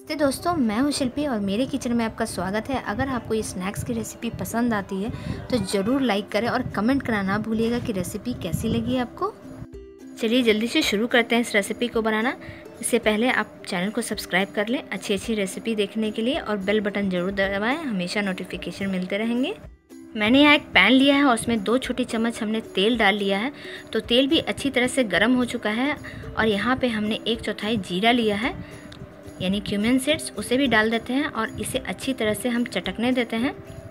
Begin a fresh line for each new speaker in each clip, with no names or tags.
तो दोस्तों, मैं हूं शिल्पी और मेरे किचन में आपका स्वागत है। अगर आपको ये स्नैक्स की रेसिपी पसंद आती है तो ज़रूर लाइक करें और कमेंट करना ना भूलिएगा कि रेसिपी कैसी लगी आपको। चलिए जल्दी से शुरू करते हैं इस रेसिपी को बनाना। इससे पहले आप चैनल को सब्सक्राइब कर लें अच्छी रेसिपी देखने के लिए, और बेल बटन ज़रूर दबाएँ, हमेशा नोटिफिकेशन मिलते रहेंगे। मैंने यहाँ एक पैन लिया है और उसमें 2 छोटी चम्मच हमने तेल डाल लिया है। तो तेल भी अच्छी तरह से गर्म हो चुका है और यहाँ पे हमने 1/4 जीरा लिया है, यानी क्यूमिन सीड्स, उसे भी डाल देते हैं और इसे अच्छी तरह से हम चटकने देते हैं।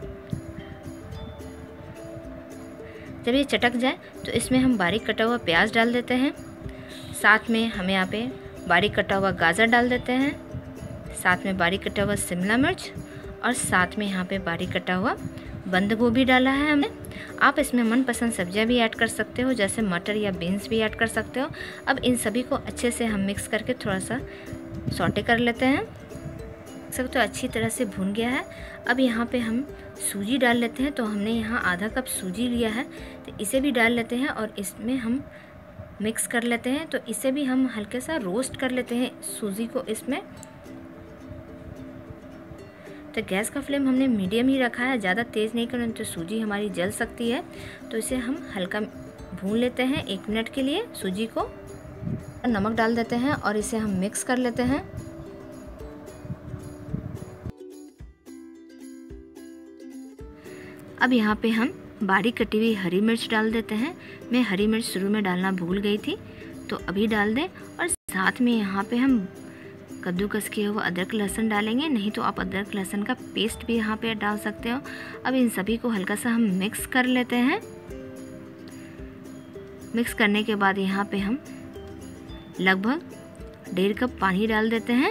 जब ये चटक जाए तो इसमें हम बारीक कटा हुआ प्याज डाल देते हैं। साथ में हम यहाँ पे बारीक कटा हुआ गाजर डाल देते हैं, साथ में बारीक कटा हुआ शिमला मिर्च, और साथ में यहाँ पे बारीक कटा हुआ बंद गोभी डाला है हमने। आप इसमें मनपसंद सब्जियां भी ऐड कर सकते हो, जैसे मटर या बीन्स भी ऐड कर सकते हो। अब इन सभी को अच्छे से हम मिक्स करके थोड़ा सा सौटे कर लेते हैं। सब तो अच्छी तरह से भून गया है। अब यहाँ पे हम सूजी डाल लेते हैं। तो हमने यहाँ आधा कप सूजी लिया है, तो इसे भी डाल लेते हैं और इसमें हम मिक्स कर लेते हैं। तो इसे भी हम हल्के सा रोस्ट कर लेते हैं सूजी को इसमें। तो गैस का फ्लेम हमने मीडियम ही रखा है, ज़्यादा तेज़ नहीं करना तो सूजी हमारी जल सकती है। तो इसे हम हल्का भून लेते हैं 1 मिनट के लिए सूजी को। नमक डाल देते हैं और इसे हम मिक्स कर लेते हैं। अब यहाँ पे हम बारीक कटी हुई हरी मिर्च डाल देते हैं। मैं हरी मिर्च शुरू में डालना भूल गई थी, तो अभी डाल दें। और साथ में यहाँ पे हम कद्दूकस किया हुआ अदरक लहसुन डालेंगे, नहीं तो आप अदरक लहसुन का पेस्ट भी यहाँ पे डाल सकते हो। अब इन सभी को हल्का सा हम मिक्स कर लेते हैं। मिक्स करने के बाद यहाँ पे हम लगभग 1.5 कप पानी डाल देते हैं।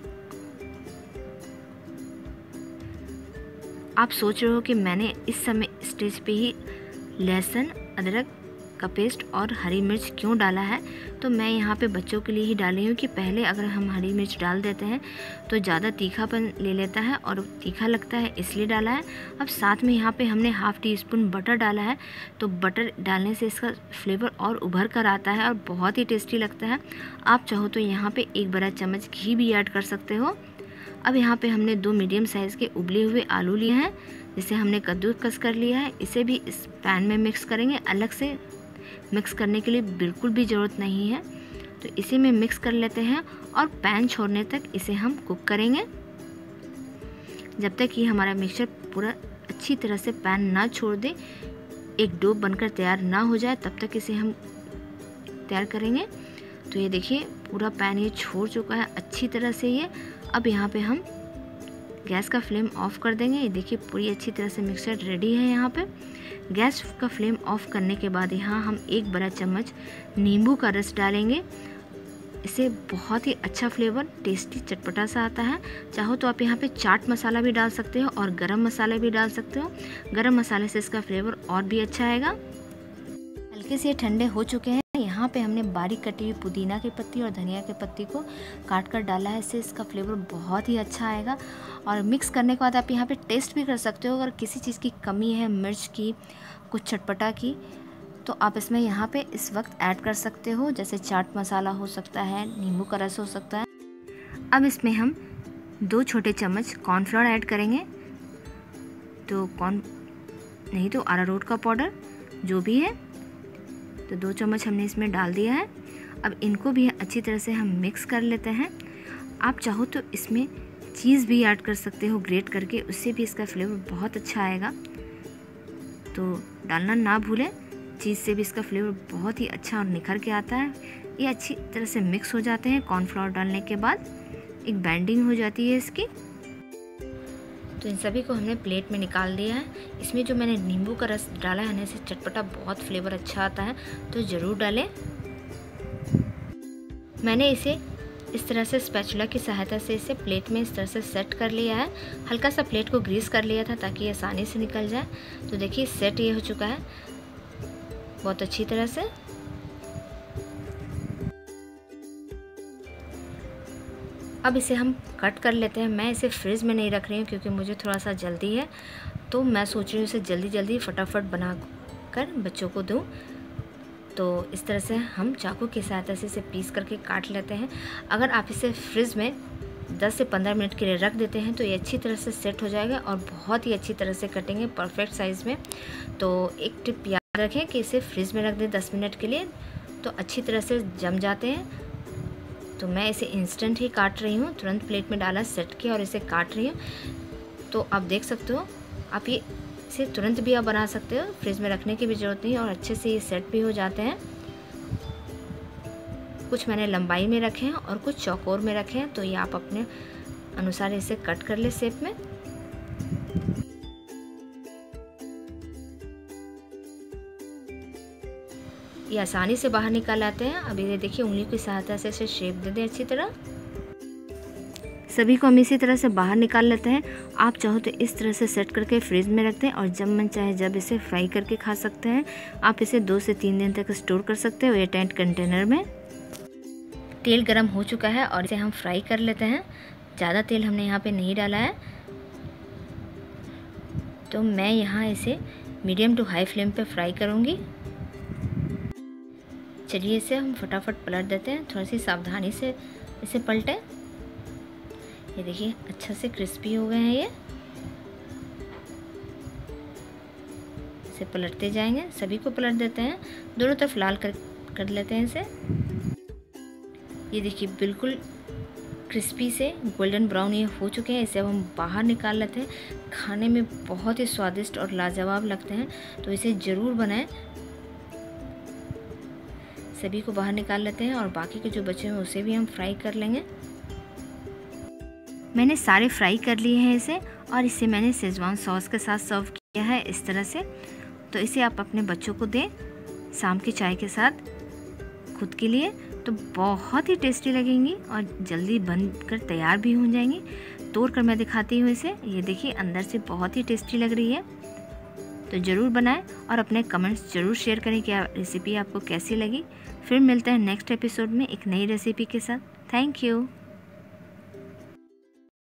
आप सोच रहे हो कि मैंने इस समय स्टेज पे ही लहसुन अदरक का पेस्ट और हरी मिर्च क्यों डाला है, तो मैं यहाँ पे बच्चों के लिए ही डाली हूँ कि पहले अगर हम हरी मिर्च डाल देते हैं तो ज़्यादा तीखापन ले लेता है और तीखा लगता है, इसलिए डाला है। अब साथ में यहाँ पे हमने ½ टीस्पून बटर डाला है। तो बटर डालने से इसका फ्लेवर और उभर कर आता है और बहुत ही टेस्टी लगता है। आप चाहो तो यहाँ पर 1 बड़ा चम्मच घी भी ऐड कर सकते हो। अब यहाँ पे हमने 2 मीडियम साइज़ के उबले हुए आलू लिए हैं, जिसे हमने कद्दूकस कर लिया है। इसे भी इस पैन में मिक्स करेंगे। अलग से मिक्स करने के लिए बिल्कुल भी ज़रूरत नहीं है। तो इसे में मिक्स कर लेते हैं और पैन छोड़ने तक इसे हम कुक करेंगे। जब तक ये हमारा मिक्सचर पूरा अच्छी तरह से पैन ना छोड़ दे, एक डो बनकर तैयार ना हो जाए, तब तक इसे हम तैयार करेंगे। तो ये देखिए पूरा पैन ये छोड़ चुका है अच्छी तरह से ये। अब यहाँ पे हम गैस का फ्लेम ऑफ कर देंगे। ये देखिए पूरी अच्छी तरह से मिक्सचर रेडी है। यहाँ पे गैस का फ्लेम ऑफ करने के बाद यहाँ हम 1 बड़ा चम्मच नींबू का रस डालेंगे। इससे बहुत ही अच्छा फ्लेवर टेस्टी चटपटा सा आता है। चाहो तो आप यहाँ पे चाट मसाला भी डाल सकते हो और गरम मसाले भी डाल सकते हो। गरम मसाले से इसका फ्लेवर और भी अच्छा आएगा। हल्के से ठंडे हो चुके हैं। यहाँ पे हमने बारीक कटी हुई पुदीना की पत्ती और धनिया की पत्ती को काट कर डाला है। इससे इसका फ्लेवर बहुत ही अच्छा आएगा। और मिक्स करने के बाद आप यहाँ पे टेस्ट भी कर सकते हो। अगर किसी चीज़ की कमी है, मिर्च की, कुछ चटपटा की, तो आप इसमें यहाँ पे इस वक्त ऐड कर सकते हो। जैसे चाट मसाला हो सकता है, नींबू का रस हो सकता है। अब इसमें हम 2 छोटे चम्मच कॉर्नफ्लोर ऐड करेंगे। तो नहीं तो अरारोट का पाउडर जो भी है, तो 2 चम्मच हमने इसमें डाल दिया है। अब इनको भी अच्छी तरह से हम मिक्स कर लेते हैं। आप चाहो तो इसमें चीज़ भी ऐड कर सकते हो ग्रेट करके, उससे भी इसका फ्लेवर बहुत अच्छा आएगा। तो डालना ना भूलें, चीज़ से भी इसका फ्लेवर बहुत ही अच्छा और निखर के आता है। ये अच्छी तरह से मिक्स हो जाते हैं। कॉर्नफ्लोर डालने के बाद एक बाइंडिंग हो जाती है इसकी। तो इन सभी को हमने प्लेट में निकाल दिया है। इसमें जो मैंने नींबू का रस डाला है ना, इससे चटपटा बहुत फ्लेवर अच्छा आता है, तो ज़रूर डालें। मैंने इसे इस तरह से स्पैचुला की सहायता से इसे प्लेट में इस तरह से सेट कर लिया है। हल्का सा प्लेट को ग्रीस कर लिया था ताकि ये आसानी से निकल जाए। तो देखिए सेट ये हो चुका है बहुत अच्छी तरह से। अब इसे हम कट कर लेते हैं। मैं इसे फ्रिज में नहीं रख रही हूँ क्योंकि मुझे थोड़ा सा जल्दी है, तो मैं सोच रही हूँ इसे जल्दी जल्दी फटाफट बना कर बच्चों को दूँ। तो इस तरह से हम चाकू की सहायता से इसे पीस करके काट लेते हैं। अगर आप इसे फ्रिज में 10 से 15 मिनट के लिए रख देते हैं तो ये अच्छी तरह से सेट हो जाएगा और बहुत ही अच्छी तरह से कटेंगे परफेक्ट साइज़ में। तो एक टिप याद रखें कि इसे फ्रिज में रख दें 10 मिनट के लिए तो अच्छी तरह से जम जाते हैं। तो मैं इसे इंस्टेंट ही काट रही हूँ, तुरंत प्लेट में डाला, सेट किया और इसे काट रही हूँ। तो आप देख सकते हो, आप ये इसे तुरंत भी आप बना सकते हो, फ्रिज में रखने की भी ज़रूरत नहीं और अच्छे से ये सेट भी हो जाते हैं। कुछ मैंने लंबाई में रखे हैं और कुछ चौकोर में रखे हैं, तो ये आप अपने अनुसार इसे कट कर ले शेप में। ये आसानी से बाहर निकाल आते हैं। अब ये देखिए उंगली की सहायता से इसे शेप दे दें अच्छी तरह। सभी को हम इसी तरह से बाहर निकाल लेते हैं। आप चाहो तो इस तरह से सेट करके फ्रिज में रख दें और जब मन चाहे जब इसे फ्राई करके खा सकते हैं। आप इसे 2 से 3 दिन तक स्टोर कर सकते हो एयरटाइट कंटेनर में। तेल गरम हो चुका है और इसे हम फ्राई कर लेते हैं। ज़्यादा तेल हमने यहाँ पे नहीं डाला है, तो मैं यहाँ इसे मीडियम टू हाई फ्लेम पे फ्राई करूँगी। चलिए इसे हम फटाफट पलट देते हैं, थोड़ी सी सावधानी से इसे पलटें। ये देखिए अच्छा से क्रिस्पी हो गए हैं ये। इसे पलटते जाएंगे, सभी को पलट देते हैं, दोनों तरफ लाल कर लेते हैं इसे। ये देखिए बिल्कुल क्रिस्पी से गोल्डन ब्राउन ये हो चुके हैं। इसे अब हम बाहर निकाल लेते हैं। खाने में बहुत ही स्वादिष्ट और लाजवाब लगते हैं, तो इसे ज़रूर बनाएं। सभी को बाहर निकाल लेते हैं और बाकी के जो बचे हैं उसे भी हम फ्राई कर लेंगे। मैंने सारे फ्राई कर लिए हैं इसे, और इसे मैंने शेजवान सॉस के साथ सर्व किया है इस तरह से। तो इसे आप अपने बच्चों को दें शाम की चाय के साथ, खुद के लिए, तो बहुत ही टेस्टी लगेंगी और जल्दी बनकर तैयार भी हो जाएंगी। तोड़ कर मैं दिखाती हूँ इसे। ये देखिए अंदर से बहुत ही टेस्टी लग रही है। तो ज़रूर बनाएं और अपने कमेंट्स ज़रूर शेयर करें कि रेसिपी आपको कैसी लगी। फिर मिलते हैं नेक्स्ट एपिसोड में एक नई रेसिपी के साथ। Thank you.